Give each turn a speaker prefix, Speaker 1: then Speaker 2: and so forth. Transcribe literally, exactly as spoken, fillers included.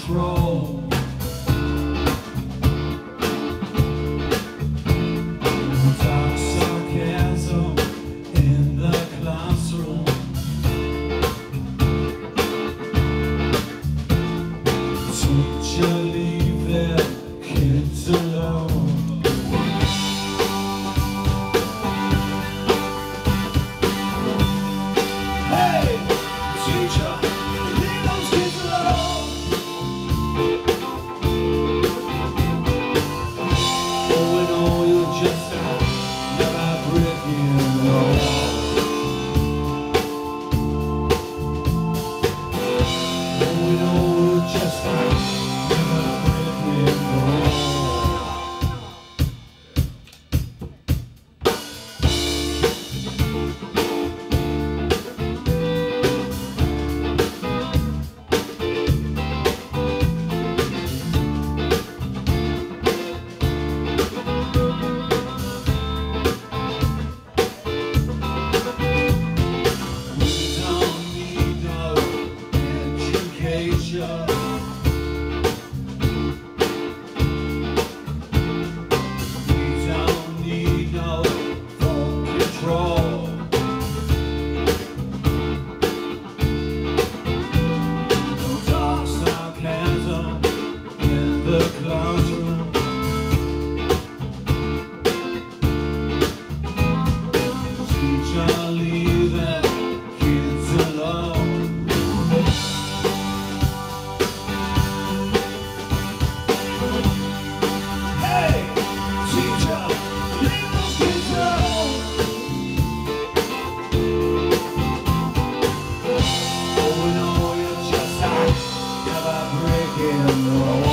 Speaker 1: control. Dark sarcasm in the classroom. Teacher, leave their kids alone. Hey, teacher, leave those kids alone. Oh, we know you're just another brick in the wall. Oh, we know you're just another brick in the wall. Leave them kids alone. Hey, teacher, leave those kids alone. Oh, we know you're just another brick in the wall.